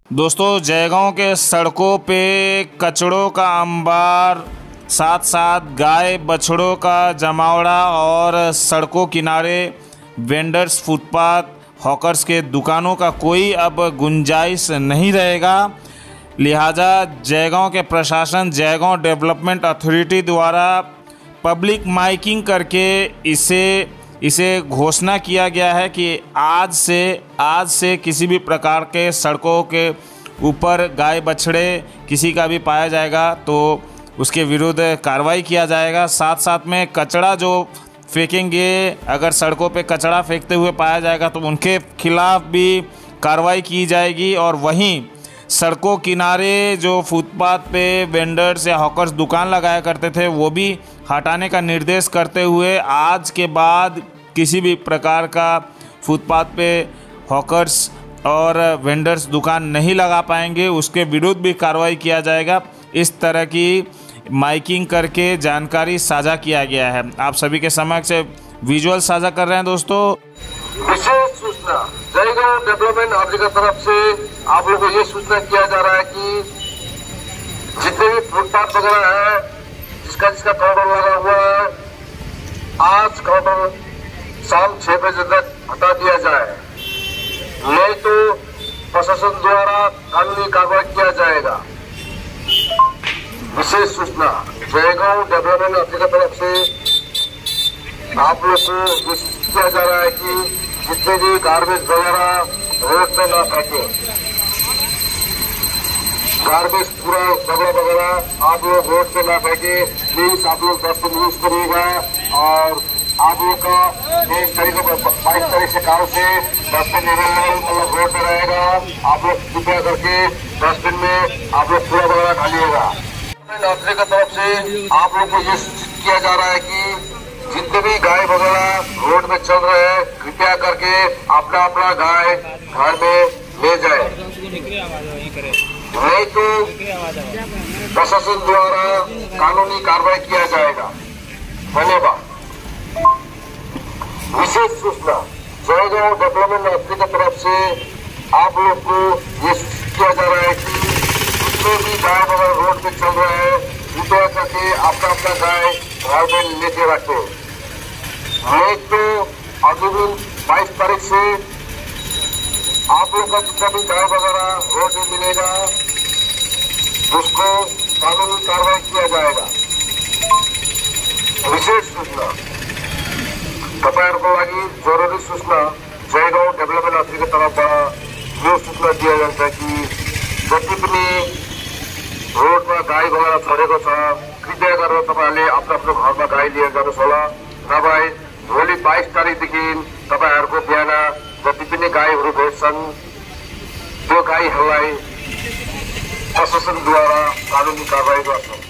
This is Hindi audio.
दोस्तों, जयगांव के सड़कों पे कचड़ों का अंबार, साथ साथ गाय बछड़ों का जमावड़ा और सड़कों किनारे वेंडर्स, फुटपाथ, हॉकर्स के दुकानों का कोई अब गुंजाइश नहीं रहेगा। लिहाजा जयगांव के प्रशासन, जयगांव डेवलपमेंट अथॉरिटी द्वारा पब्लिक माइकिंग करके इसे घोषणा किया गया है कि आज से किसी भी प्रकार के सड़कों के ऊपर गाय बछड़े किसी का भी पाया जाएगा तो उसके विरुद्ध कार्रवाई किया जाएगा। साथ साथ में कचरा जो फेंकेंगे, अगर सड़कों पे कचरा फेंकते हुए पाया जाएगा तो उनके खिलाफ भी कार्रवाई की जाएगी। और वहीं सड़कों किनारे जो फुटपाथ पे वेंडर्स या हॉकर्स दुकान लगाया करते थे वो भी हटाने का निर्देश करते हुए आज के बाद किसी भी प्रकार का फुटपाथ पे हॉकर्स और वेंडर्स दुकान नहीं लगा पाएंगे, उसके विरुद्ध भी कार्रवाई किया जाएगा। इस तरह की माइकिंग करके जानकारी साझा किया गया है। आप सभी के समक्ष विजुअल साझा कर रहे हैं। दोस्तों, विशेष सूचना जयगांव डेवलपमेंट ऑफिस की तरफ से आप लोगों को ये सूचना किया जा रहा है कि जितने भी फुटपाथ वगैरह है, जिसका काउंटर लगा हुआ है, आज काउंटर शाम 6 बजे तक हटा दिया जाए, नहीं तो प्रशासन द्वारा कानूनी कार्रवाई किया जाएगा। विशेष सूचना जयगांव डेवलपमेंट ऑफिस की तरफ से आप लोग को ये सूचित किया जा रहा है कि जितने भी गार्बेज वगैरह रोड पे ना फेंके, गार्बेज पूरा कचरा वगैरह आप लोग रोड पे ना फेंके। प्लीज आप लोग डस्टबिन यूज करिएगा और आप लोग का 22 तारीख से काल से डस्टबिन मतलब रोड पे रहेगा। आप लोग कृपया करके डस्टबिन में आप लोग पूरा वगैरह डालिएगा। डॉक्टर की तरफ से आप लोग को ये सूचित किया जा रहा है कि जितने भी गाय वगैरह रोड में चल रहे हैं, कृपया करके अपना गाय घर में ले जाए, नहीं तो प्रशासन द्वारा कानूनी कार्रवाई किया जाएगा। धन्यवाद। विशेष सूचना जयगांव डेवलपमेंट ऑफिस की तरफ से आप लोग को ये सूचित किया जा रहा है कि जितने भी गाय वगैरह रोड पे चल रहे हैं, कृपया करके अपना गाय घर में लेके रखे, नहीं तो अगले दिन 22 तारीख से आप लोग का जितना भी गाय वगैरह रोड में मिलेगा उसको कानूनी कार्रवाई किया जाएगा। विशेष सूचना तपाईँहरूको लागि जरूरी सूचना जयगांव डेवलपमेंट ऑफिस की तरफबाट यो सूचना दिया जान्छ कि जति पनि रोडमा गाई वगैरह छोडेको छ, कृपया गरेर तपाईँहरूले आफ्नो घरमा गाई लिएर जानुहोस् होला। नभए भोलि 22 तारिखदेखि तपाईँहरूको बिहान जति पनि गाईहरू भेट्छन् त्यो गाईहरूलाई प्रशासनद्वारा कानूनी कार्रवाई गर्छ।